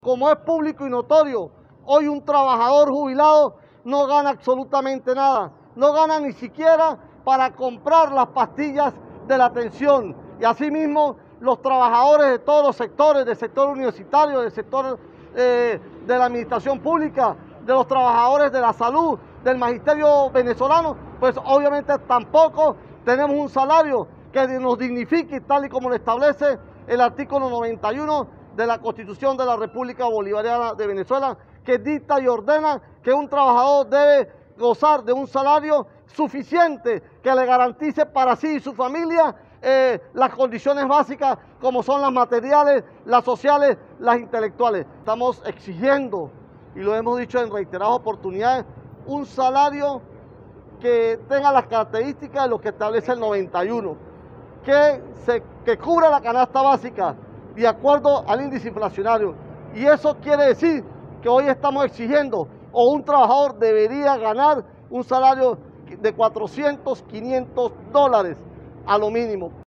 como es público y notorio, hoy un trabajador jubilado no gana absolutamente nada, no gana ni siquiera para comprar las pastillas de la atención. Y asimismo, los trabajadores de todos los sectores, del sector universitario, del sector de la administración pública, de los trabajadores de la salud, del magisterio venezolano, pues obviamente tampoco tenemos un salario que nos dignifique, tal y como lo establece el artículo 91 de la Constitución de la República Bolivariana de Venezuela, que dicta y ordena que un trabajador debe gozar de un salario suficiente que le garantice para sí y su familia las condiciones básicas como son las materiales, las sociales, las intelectuales. Estamos exigiendo, y lo hemos dicho en reiteradas oportunidades, un salario que tenga las características de lo que establece el 91, que cubra la canasta básica de acuerdo al índice inflacionario. Y eso quiere decir que hoy estamos exigiendo, o un trabajador debería ganar un salario de $400, $500 a lo mínimo.